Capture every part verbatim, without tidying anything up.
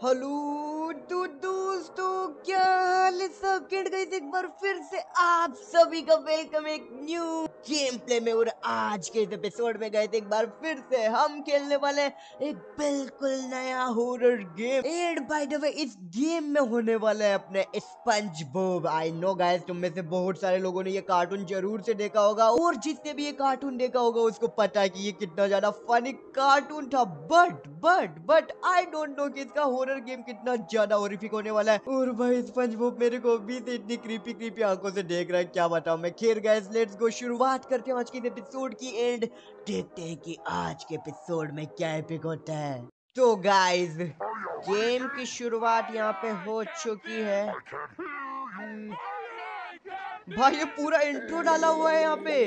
Hello तो दोस्तों, क्या हाल है सब? किट गई एक बार फिर से आप सभी का वेलकम एक न्यू गेम प्ले में। और आज के इस एपिसोड में गए थे एक बार फिर से हम खेलने वाले एक बिल्कुल नया horror game. And by the way इस गेम में होने वाला है अपने SpongeBob. I know guys, तुम में से बहुत सारे लोगों ने ये कार्टून जरूर से देखा होगा, और जिसने भी ये कार्टून देखा होगा उसको पता है कि ये कितना ज्यादा फनी कार्टून था। But but but I don't know कि इसका हॉरर गेम कितना ज्यादा हॉरिफिक होने वाला है। और भाई स्पंज बॉब मेरे को अभी से इतनी क्रीपी क्रीपी आंखों से देख रहा है, क्या बताऊं मैं। खैर गाइस, लेट्स गो, शुरुआत करते हैं आज के एपिसोड की। एंड देखते हैं कि आज के एपिसोड में क्या एपिक होता है। तो गाइस, गेम की शुरुआत यहाँ पे हो चुकी है। हम्म, भाई ये पूरा इंट्रो डाला हुआ है यहाँ पे।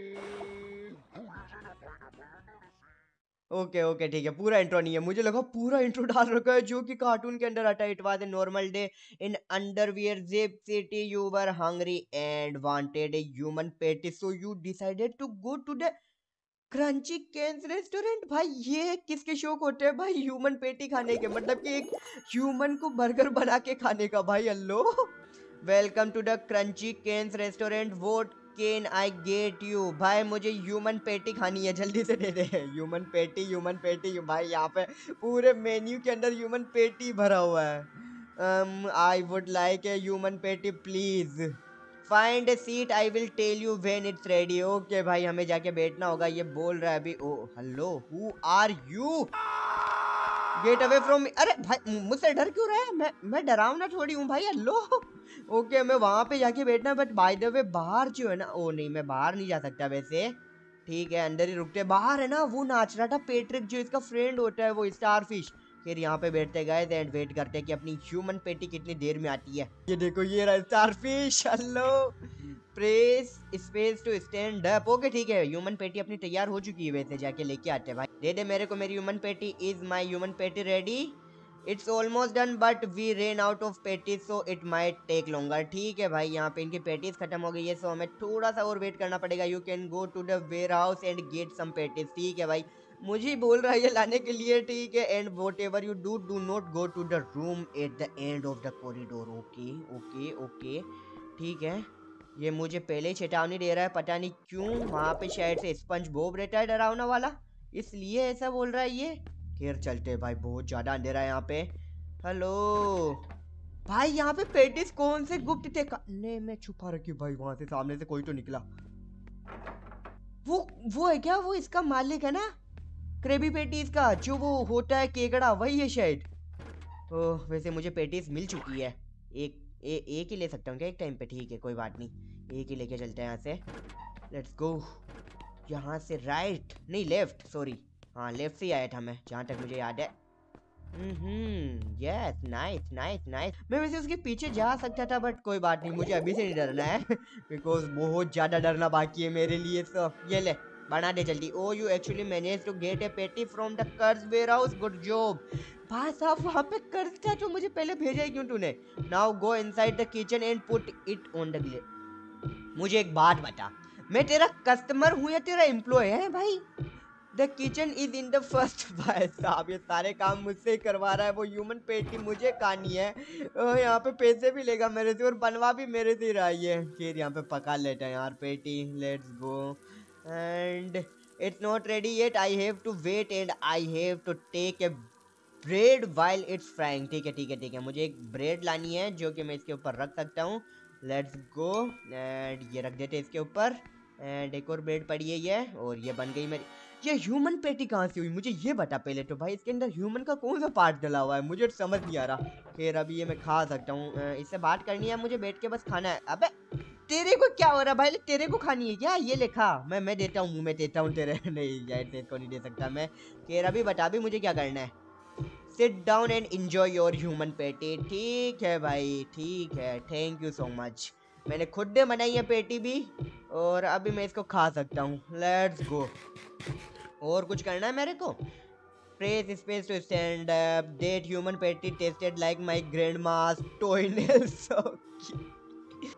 ओके ओके ठीक है, पूरा इंट्रो नहीं है, मुझे लगा पूरा इंट्रो डाल रखा है जो कि कार्टून के अंदर आता है। It was a normal day in underwear zip city, you were hungry and wanted a human patty, so you decided to go to the crunchy cans restaurant. भाई ये किसके शौक होते हैं भाई ह्यूमन पेटी खाने के, मतलब कि एक ह्यूमन को बर्गर बना के खाने का। भाई hello, welcome to the crunchy cans restaurant, what can I get you. भाई मुझे ह्यूमन पेटी खानी है, जल्दी से दे दे। ह्यूमन पेटी ह्यूमन पेटी, भाई यहाँ पे पूरे मेन्यू के अंदर ह्यूमन पेटी भरा हुआ है। I would like a human patty please, find a seat, I will tell you when it's ready. Okay भाई, हमें जाके बैठना होगा, ये बोल रहा है अभी। Oh hello, who are you, get away from me. अरे भाई मुझसे डर क्यों रहा है? मैं मैं डरावना थोड़ी हूँ भाई, हेलो। ओके मैं वहां पे जाके बैठना है, बट बाय द वे बाहर जो है ना, ओ नहीं मैं बाहर नहीं जा सकता वैसे। ठीक है अंदर ही रुकते। बाहर है ना वो नाच रहा था पेट्रिक, जो इसका फ्रेंड होता है, वो स्टारफिश। फिर यहाँ पे बैठते गए एंड वेट करते हैं कि अपनी ह्यूमन पेटी कितनी देर में आती है। ये देखो ये रहा starfish, hello. Press space to stand up. Okay ठीक है, ह्यूमन पेटी अपनी तैयार हो चुकी है, वैसे जाके लेके आते हैं भाई। दे दे मेरे को मेरी human patty. Is my human patty ready? It's almost done but we ran out of patties so it might take longer. ठीक है भाई, यहाँ पे इनकी पेटीज खत्म हो गई है, सो हमें थोड़ा सा और वेट करना पड़ेगा। You can go to the warehouse and get some patties. ठीक है भाई, मुझे ही बोल रहा है ये लाने के लिए। ठीक है, and whatever you do, do not go to the room at the end of the corridor. Okay okay okay ठीक है। ये मुझे पहले ही चेतावनी दे रहा है, पता नहीं क्यों। वहां पे शायद से स्पंज बॉब रहता है डरावना वाला, इसलिए ऐसा बोल रहा है ये। खैर चलते भाई, बहुत ज्यादा अंधेरा है यहाँ पे। हेलो भाई, यहाँ पे पेटिस कौन से गुप्त थे ने में छुपा रखी भाई? वहां से सामने से कोई तो निकला। वो वो है क्या? वो इसका मालिक है ना, क्रेबी पेटीज का, जो वो होता है केकड़ा, वही है शायद। ओह वैसे मुझे पेटीज मिल चुकी है। एक ए, एक ही ले सकता हूँ क्या एक टाइम पे? ठीक है कोई बात नहीं, एक ही लेके चलते हैं यहाँ से। Let's go. यहाँ से राइट नहीं लेफ्ट, सॉरी हाँ लेफ्ट से ही आया था मैं, जहाँ तक मुझे याद है। Hmm yes, nice nice nice. मैं वैसे उसके पीछे जा सकता था, बट कोई बात नहीं, मुझे अभी से नहीं डरना है बिकॉज बहुत ज्यादा डरना बाकी है मेरे लिए। तो ये ले बना दे जल्दी। Oh you actually manage to get a patty from the कर्ज वेयर हाउस, गुड जॉब। भाई साहब वहाँ पे कर्ज था तो मुझे पहले भेजा ही क्यों तूने? Now go inside the kitchen and put it on the grill. मुझे एक बात बता, मैं तेरा कस्टमर हूँ या तेरा एम्प्लॉय है भाई? The kitchen is in the first. भाई साहब ये सारे काम मुझसे ही करवा रहा है। वो ह्यूमन पेटी मुझे खानी है, यहाँ पे पैसे भी लेगा मेरे से और बनवा भी मेरे से ही रहा है। फिर यहाँ पे पका लेता है यार पेटी। Let's go and it's not ready yet, I have to wait and I have to take a bread while it's frying. ठीक है ठीक है ठीक है, मुझे एक ब्रेड लानी है जो कि मैं इसके ऊपर रख सकता हूँ। लेट्स गो एंड ये रख देते हैं इसके ऊपर। एंड एक और ब्रेड पड़ी है ये, और ये बन गई मेरी। ये ह्यूमन पेटी कहाँ से हुई मुझे ये बता पहले तो भाई। इसके अंदर ह्यूमन का कौन सा पार्ट डला हुआ है, मुझे तो समझ नहीं आ रहा। खैर अभी ये मैं खा सकता हूँ, इससे बात करनी है मुझे, बैठ के बस खाना है। अबे तेरे को क्या हो रहा है भाई? तेरे को खानी है क्या? ये लिखा मैं मैं देता हूँ, मुँह में देता हूँ तेरे नहीं यार तेरे को नहीं दे सकता मैं। खैर अभी बता भी मुझे क्या करना है। Sit down and enjoy your human patty. ठीक है भाई ठीक है, थैंक यू सो मच। मैंने खुद ने बनाई है पेटी भी, और अभी मैं इसको खा सकता हूँ। Let's go. और कुछ करना है मेरे को? Press space to stand up, that human patty tasted like my grandma's toenails.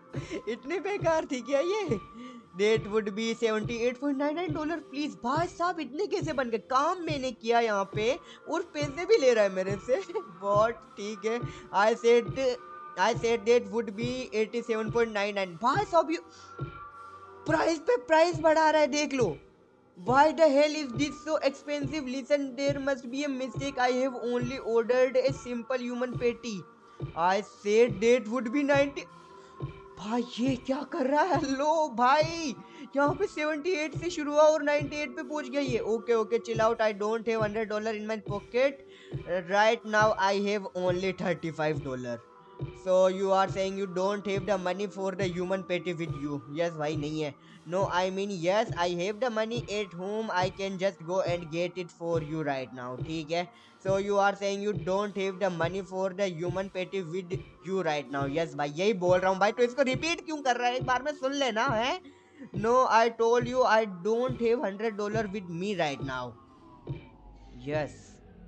इतनी बेकार थी क्या ये? That would be seventy eight point nine nine dollar please. भाई साहब इतने कैसे बन गए? काम मैंने किया यहाँ पे और पैसे भी ले रहा है मेरे से। बहुत ठीक है। I said I said that would be eighty seven point nine nine. भाई साहब ये प्राइस पे प्राइस बढ़ा रहा है, देख लो। Why the hell is this so expensive? Listen, there must be a mistake. I have only ordered a simple human patty. I said that would be ninety. भाई ये क्या कर रहा है? लो भाई, यहाँ पे अठहत्तर से शुरू हुआ और अट्ठानवे पे पहुंच गया ये। Okay okay, chill out. I don't have hundred dollar in my pocket right now. I have only thirty five dollar. So you are saying you don't have the money for the human patty with you? Yes भाई नहीं है। No, I mean yes, I have the money at home. I can just go and get it for you right now. ठीक है। So you are saying you don't have the money for the human patty with you right now? Yes भाई यही बोल रहा हूँ भाई, तो इसको रिपीट क्यों कर रहा है? एक बार में सुन लेना है। No, I told you I don't have hundred dollar with me right now. Yes.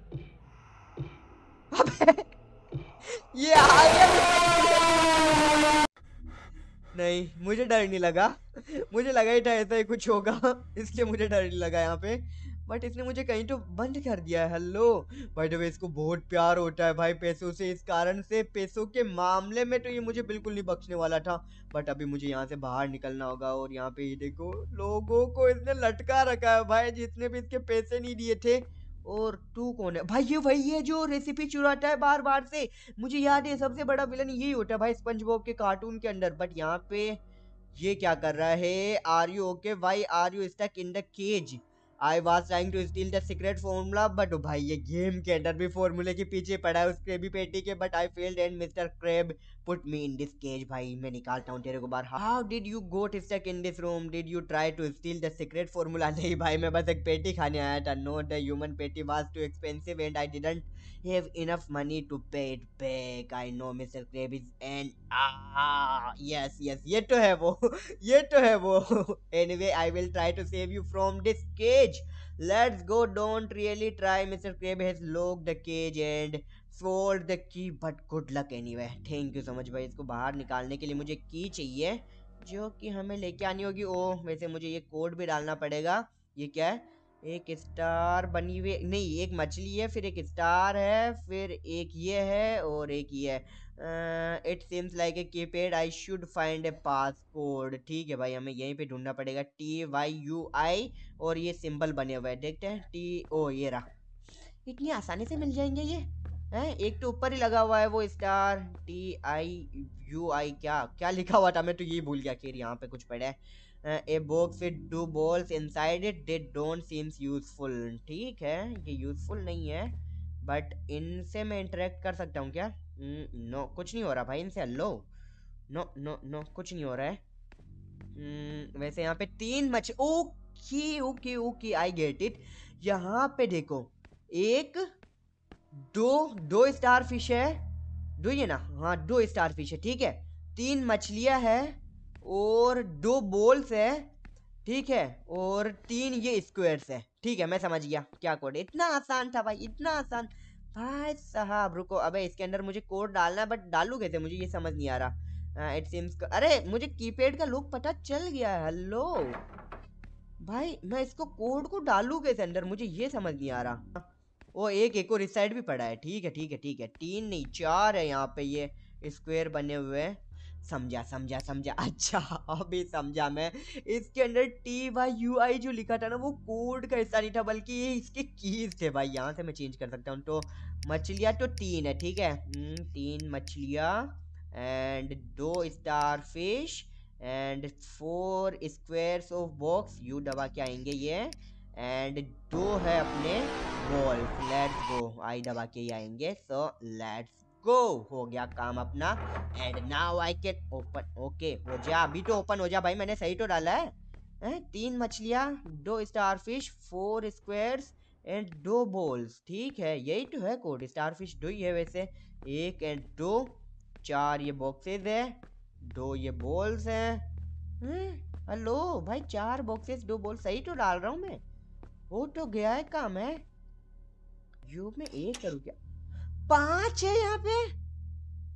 अबे ये आ गया। नहीं मुझे डर नहीं लगा, मुझे लगा ही था ऐसा ही कुछ होगा, इसलिए मुझे डर नहीं लगा यहाँ पे। बट इसने मुझे कहीं तो बंद कर दिया है। हेलो भाई, द वे इसको बहुत प्यार होता है भाई पैसों से, इस कारण से पैसों के मामले में तो ये मुझे बिल्कुल नहीं बख्शने वाला था। बट अभी मुझे यहाँ से बाहर निकलना होगा। और यहाँ पे ये देखो लोगों को इसने लटका रखा है भाई, जितने भी इसके पैसे नहीं दिए थे। और तू कौन है भाई? ये वही है जो रेसिपी चुराता है बार बार से। मुझे याद है सबसे बड़ा विलन यही होता है भाई स्पंज बॉब के कार्टून के अंदर। बट यहाँ पे ये क्या कर रहा है? Are you okay? Why are you stuck in the cage? I was trying to steal the secret formula. But भाई ये गेम के अंदर भी फॉर्मूले के पीछे पड़ा है उस क्रेबी पेटी के। But I failed and mister crab put me in this cage. भाई मैं निकालता हूँ तेरे को बाहर। How did you got stuck in this room? Did you try to steal the secret formula? नहीं भाई मैं बस एक पेटी खाने आया था। No, the human patty was too expensive and I didn't have enough money to pay it back. I know Mister Krabs and ah yes yes ये तो है वो ये तो है वो। Anyway I will try to save you from this cage. Let's go. Don't really try. Mister Krabs has locked the cage and fold the key but good luck anyway. Thank you so much भाई। इसको बाहर निकालने के लिए मुझे की चाहिए जो कि हमें लेके आनी होगी। ओह वैसे मुझे ये कोड भी डालना पड़ेगा। ये क्या है? एक स्टार बनी हुई, नहीं एक मछली है, फिर एक स्टार है, फिर एक ये है और एक ये है। It seems like a keypad. I should find a passcode. ठीक है भाई हमें यहीं पे ढूंढना पड़ेगा। टी वाई यू आई और ये सिंबल बने हुए हैं, देखते हैं। टी ओ ये रहा। इतनी आसानी से मिल जाएंगे ये हैं? एक तो ऊपर ही लगा हुआ है वो star. T I U I क्या क्या लिखा हुआ था मैं तो ये भूल गया। खैर यहाँ पे कुछ पड़ा है। A box with two balls inside it they don't seems useful. ठीक है ये यूजफुल नहीं है बट इनसे मैं इंटरेक्ट कर सकता हूँ क्या? नो कुछ नहीं हो रहा भाई इनसे। हेलो नो नो नो कुछ नहीं हो रहा है। hmm, वैसे यहाँ पे तीन मछ okay okay okay I get it. यहाँ पे देखो एक दो दो स्टार फिश है, दो ये ना, हाँ दो स्टार फिश है। ठीक है तीन मछलियां है और दो बोल्स है। ठीक है और तीन ये स्क्वायर्स है। ठीक है मैं समझ गया क्या कोड। इतना आसान था भाई, इतना आसान। भाई साहब रुको, अबे इसके अंदर मुझे कोड डालना है बट डालू कैसे मुझे ये समझ नहीं आ रहा। इट सीम्स अरे मुझे कीपैड का लुक पता चल गया है। हेलो भाई मैं इसको कोड को डालू कैसे अंदर, मुझे ये समझ नहीं आ रहा। वो एक एक और इस साइड भी पड़ा है। ठीक है ठीक है ठीक है तीन नहीं चार है यहाँ पे ये स्क्वायर बने हुए हैं। समझा समझा समझा। अच्छा अभी समझा मैं। इसके अंदर टी वाई यू आई जो लिखा था ना वो कोड का हिस्सा नहीं था बल्कि ये इसके कीज थे भाई। यहाँ से मैं चेंज कर सकता हूँ। तो मछलियाँ तो तीन है। ठीक है तीन मछलियाँ एंड दो starfish and four squares of box. यू दबा के आएंगे ये एंड दो है अपने बॉल्स। लेट्स गो आई दबा के ही आएंगे। सो लेट्स गो हो गया काम अपना and now I can open. Okay हो जा अभी तो ओपन हो जा भाई, मैंने सही तो डाला है, है? तीन मछलियाँ दो starfish four squares and दो बॉल्स। ठीक है यही तो है कोड। स्टार फिश दो ही है वैसे, एक एंड दो, चार ये बॉक्सेस है, दो ये बॉल्स हैं। हेलो भाई चार बॉक्सेस दो बॉल सही तो डाल रहा हूँ मैं। हो तो गया है काम है। यू में एक करूँ क्या? पांच है यहाँ पे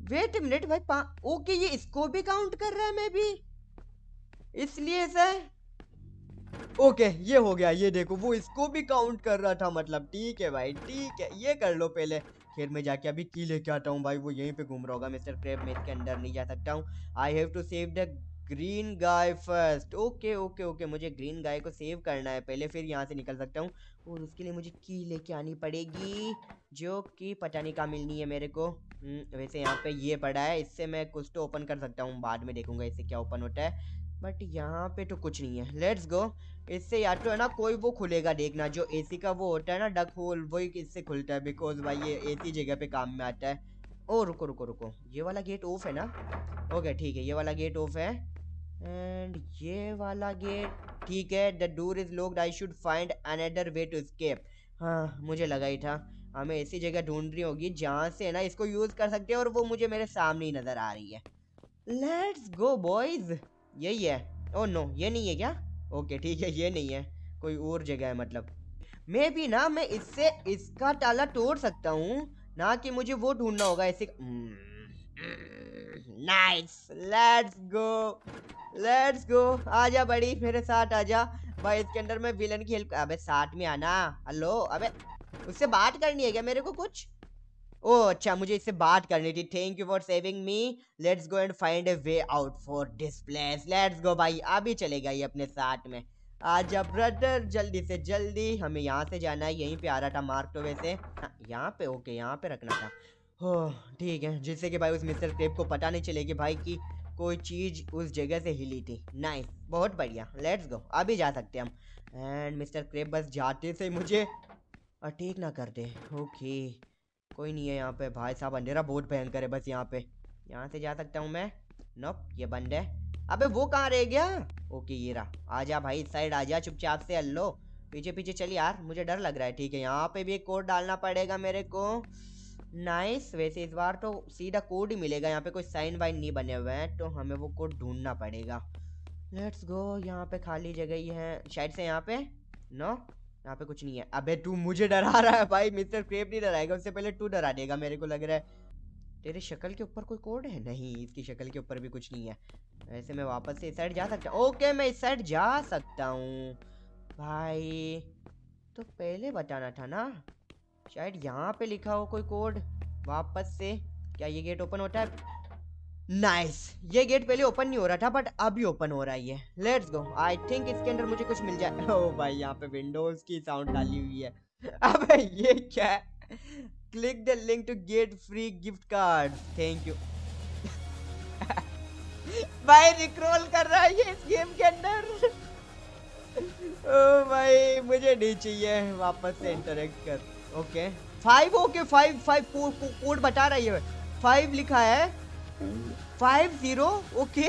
वेट मिनट भाई पा ओके ये इसको भी काउंट कर रहा है मैं भी इसलिए ऐसा है। ओके ये हो गया, ये देखो वो इसको भी काउंट कर रहा था मतलब। ठीक है भाई ठीक है, ये कर लो पहले। फिर मैं जाके अभी की लेके आता हूँ भाई, वो यहीं पे घूम रहा होगा मिस्टर क्रेब, मैं इसके अंदर नहीं जा सकता हूँ। I have to save the green guy first. Okay okay okay मुझे ग्रीन गाय को सेव करना है पहले, फिर यहाँ से निकल सकता हूँ। और उसके लिए मुझे की लेके आनी पड़ेगी, जो कि पता नहीं कहाँ मिलनी है मेरे को। वैसे यहाँ पे ये पड़ा है, इससे मैं कुछ तो ओपन कर सकता हूँ, बाद में देखूंगा इससे क्या ओपन होता है। बट यहाँ पे तो कुछ नहीं है। Let's go. इससे या तो है ना कोई वो खुलेगा, देखना जो एसी का वो होता है ना डक होल, वही इससे खुलता है, बिकॉज भाई ये एसी जगह पे काम में आता है। ओ रुको रुको रुको, ये वाला गेट ऑफ है ना? ओके ठीक है, ये वाला गेट ऑफ है एंड ये वाला गेट ठीक है। The door is locked, I should find another way to escape. हाँ मुझे लगा ही था, हमें ऐसी जगह ढूंढ रही होगी जहाँ से है ना इसको यूज कर सकते हैं, और वो मुझे मेरे सामने ही नजर आ रही है। Let's go boys. यही है। ओ नो ये नहीं है क्या? ओके ठीक है ये नहीं है, कोई और जगह है मतलब। मे भी ना मैं इससे इसका ताला तोड़ सकता हूँ, ना कि मुझे वो ढूंढना होगा ऐसे। Nice, let's go let's go. आजा बड़ी मेरे साथ आजा भाई, इसके अंदर मैं विलन की हेल्प। अबे साथ में आना। हेलो अबे उससे बात करनी है क्या मेरे को कुछ? ओ अच्छा मुझे इससे बात करनी थी। Thank you for saving me, let's go and find a way out for this place. Let's go भाई, अभी चलेगा ये अपने साथ में। आजा ब्रदर जल्दी से जल्दी, हमें यहाँ से जाना है। यहीं पे आ रहा था मार्क तो वैसे। हाँ, यहाँ पे ओके यहाँ पे रखना था। हो ठीक है, जिससे कि भाई उस मिस्टर क्रेब को पता नहीं चलेगी भाई कि कोई चीज उस जगह से हिली थी। नाइस बहुत बढ़िया, लेट्स गो अभी जा सकते हैं हम। एंड मिस्टर क्रेब बस जाते से मुझे अटैक ना कर दे। ओके कोई नहीं है यहाँ पे। भाई साहब अंधेरा बहुत भयंकर है, बस यहाँ पे यहाँ से जा सकता हूँ मैं। नोप ये बंद है। अबे वो कहाँ रह गया? ओके ये रहा, आजा भाई इस साइड आजा चुपचाप से। हेलो पीछे पीछे चल यार, मुझे डर लग रहा है। ठीक है यहाँ पे भी एक कोड डालना पड़ेगा मेरे को। नाइस, वैसे इस बार तो सीधा कोड ही मिलेगा, यहाँ पे कोई साइन वाइन नहीं बने हुए हैं, तो हमें वो कोड ढूंढना पड़ेगा। Let's go. यहाँ पे खाली जगह ही है शायद से, यहाँ पे नो यहाँ पे कुछ नहीं है। अबे तू मुझे डरा रहा है भाई, मिस्टर क्रेब नहीं डराएगा, उससे पहले तू डरा देगा मेरे को लग रहा है। तेरे शक्ल के ऊपर कोई कोड है? नहीं इसकी शक्ल के ऊपर भी कुछ नहीं है। ऐसे मैं वापस से इस साइड जा सकता हूँ? ओके मैं इस साइड जा सकता हूँ भाई, तो पहले बताना था ना। शायद यहाँ पे लिखा हो कोई कोड वापस से। क्या ये गेट ओपन होता है? नाइस, ये गेट पहले ओपन नहीं हो रहा था बट अभी ओपन हो रहा है ये। लेट्स गो, आई थिंक इसके अंदर मुझे कुछ मिल जाए। ओ भाई यहाँ पे विंडोज की साउंड डाली हुई है। अबे ये क्या है? Click the link to get free gift card, thank you. भाई रिक्रोल कर रहा है ये इस गेम के अंदर। ओ भाई मुझे नहीं चाहिए, वापस से इंटरेक्ट कर। Okay five, okay five five code बता रहा है, फाइव लिखा है, five zero. Okay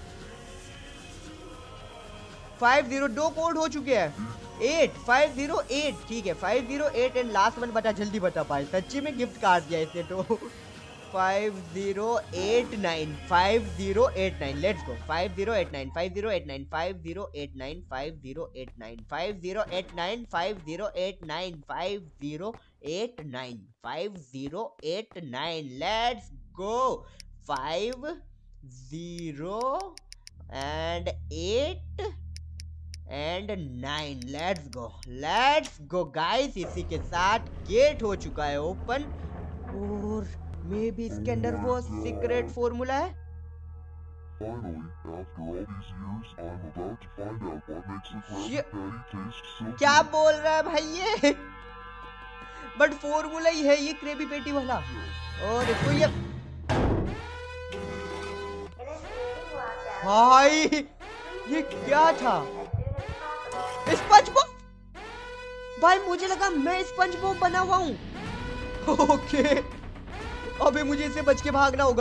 five zero, दो कोड हो चुके हैं। एट फाइव जीरो एट, ठीक है five zero eight and last one बता, जल्दी बता पाए, सच्ची में गिफ्ट कार्ड दिया इसने तो। Five zero eight nine, five zero eight nine, let's go. Five zero eight nine, five zero eight nine, five zero eight nine, five zero eight nine, five zero eight nine, five zero eight nine, five zero eight nine, five zero eight nine, let's go. Five zero and eight and nine, let's go let's go guys. इसी के साथ gate हो चुका है open, और मे भी इसके अंदर वो सीक्रेट फॉर्मूला है। Finally, after all these years, I'm about to find out what makes a Krabby Patty taste so good. क्या बोल रहा है भाई ये? बट फॉर्मूला ही है ये क्रेबी पेटी वाला। और देखो ये भाई, ये क्या था? स्पंजबॉब। भाई मुझे लगा मैं स्पंजबॉब बना हुआ हूँ। ओके अबे मुझे इससे बच के भागना होगा।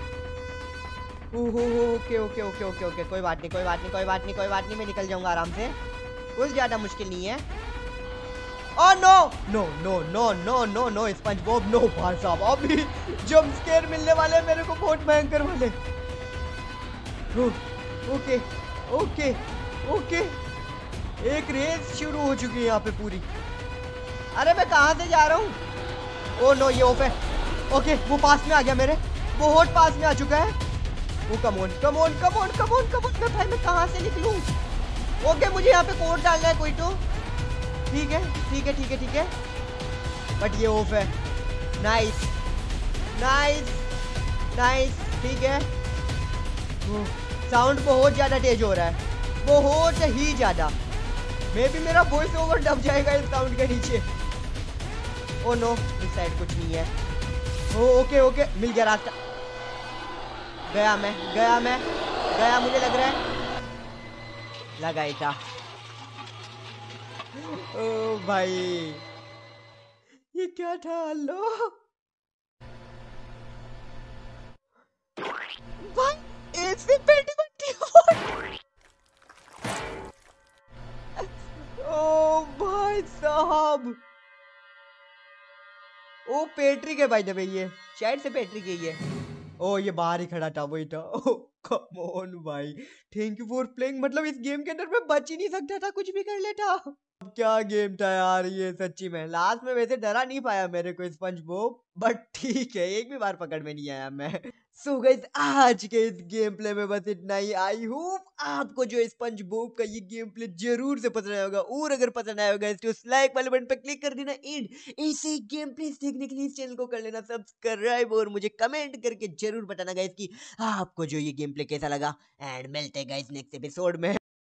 ओहो okay okay okay okay okay कोई बात नहीं कोई बात नहीं कोई बात नहीं कोई बात नहीं, मैं निकल जाऊंगा आराम से, कुछ ज्यादा मुश्किल नहीं है। Oh no no no no no no no SpongeBob no. भाई साहब अभी जंप स्केयर मिलने वाले मेरे को, बहुत भयंकर वाले। ओके ओके ओके एक रेस शुरू हो चुकी है यहाँ पे पूरी। अरे मैं कहाँ से जा रहा हूँ? ओ नो ये ओपन। ओके वो पास में आ गया मेरे। बहुत पास में आ चुका है। Oh come on come on come on come on come on. मैं भाई मैं कहाँ से निकलूं? ओके मुझे यहाँ पे कोड डालना है कोई तो। ठीक है ठीक है ठीक है ठीक है, बट ये ऑफ है। नाइस नाइस नाइस ठीक है। साउंड बहुत ज्यादा तेज हो रहा है, बहुत ही ज्यादा। मे भी मेरा वॉइस ओवर दब जाएगा इस साउंड के नीचे। ओ नो इस साइड कुछ नहीं है। ओ ओके ओके मिल गया रास्ता। गया मैं गया मैं गया मुझे लग रहा है लगा ही था। ओ भाई ये क्या था? लो भाई ऐसे पेटी बनती है। ओ भाई साहब ओ पेट्रिक है भाई द वे, ये शायद से पेट्रिक ही है। ओ ये बाहर ही खड़ा था, वही था। ओ कम ऑन भाई, थैंक यू फॉर प्लेइंग। मतलब इस गेम के अंदर मैं बच ही नहीं सकता था, कुछ भी कर लेता। अब क्या गेम था यार ये, सच्ची में। लास्ट में वैसे डरा नहीं पाया मेरे को स्पंज बॉब, बट ठीक है एक भी बार पकड़ में नहीं आया मैं। सो so गाइस आज के इस गेम प्ले में बस इतना ही। आई होप आपको जो स्पंज बॉब का ये गेम प्ले जरूर से पसंद आया होगा, और अगर पसंद आया होगा तो उस लाइक वाले बटन पर क्लिक कर देना। एंड ऐसे गेम प्ले देखने के लिए इस चैनल को कर लेना सब्सक्राइब, और मुझे कमेंट करके जरूर बताना गाइस कि आपको जो ये गेम प्ले कैसा लगा। एंड मिलते हैं गाइस नेक्स्ट एपिसोड में।